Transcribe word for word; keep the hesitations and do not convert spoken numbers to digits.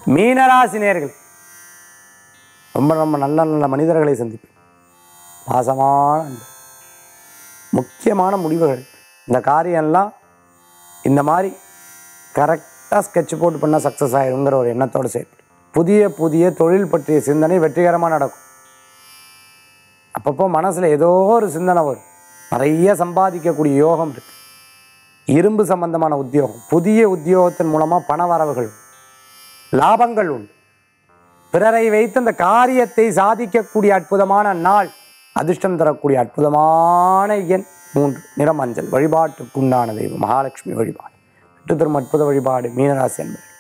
மீனராசி நேயர்களே, ரொம்ப ரொம்ப நல்ல நல்ல மனிதர்களை சந்திப்பேன். பாசமான அன்பு, முக்கியமான முடிவுகள், இந்த காரியம்லாம் இந்த மாதிரி கரெக்டாக ஸ்கெட்ச் போட்டு பண்ணால் சக்ஸஸ் ஆகிடுங்கிற ஒரு எண்ணத்தோடு செயல்படும். புதிய புதிய தொழில் பற்றிய சிந்தனை வெற்றிகரமாக நடக்கும். அப்பப்போ மனசில் ஏதோ ஒரு சிந்தனை வரும். நிறைய சம்பாதிக்கக்கூடிய யோகம் இருக்குது. இரும்பு சம்பந்தமான உத்தியோகம், புதிய உத்தியோகத்தின் மூலமாக பண வரவுகள், லாபங்கள் உண்டு. பிறரை வைத்து அந்த காரியத்தை சாதிக்கக்கூடிய அற்புதமான நாள். அதிர்ஷ்டம் தரக்கூடிய அற்புதமான எண் மூன்று, நிறம் மஞ்சள். வழிபாட்டுக்குண்டான தெய்வம் மகாலட்சுமி வழிபாடு. வெற்றி தரும் அற்புத வழிபாடு மீனராசி என்பது.